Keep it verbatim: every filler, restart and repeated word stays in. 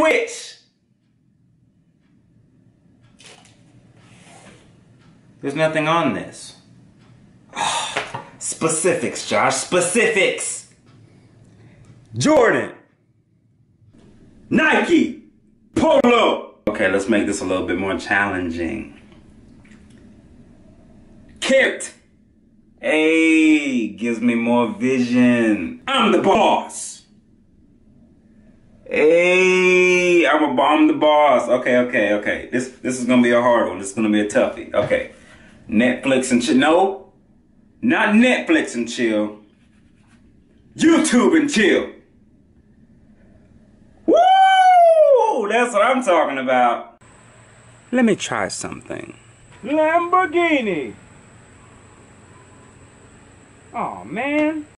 which? There's nothing on this. Specifics, Josh. Specifics. Jordan. Nike. Polo. Okay, let's make this a little bit more challenging. Kent. Hey, gives me more vision. I'm the boss. Hey, I'm a bomb the boss. Okay, okay, okay. This this is gonna be a hard one. This is gonna be a toughie. Okay. Netflix and chill. No, not Netflix and chill. YouTube and chill. Woo! That's what I'm talking about. Let me try something. Lamborghini. Oh man.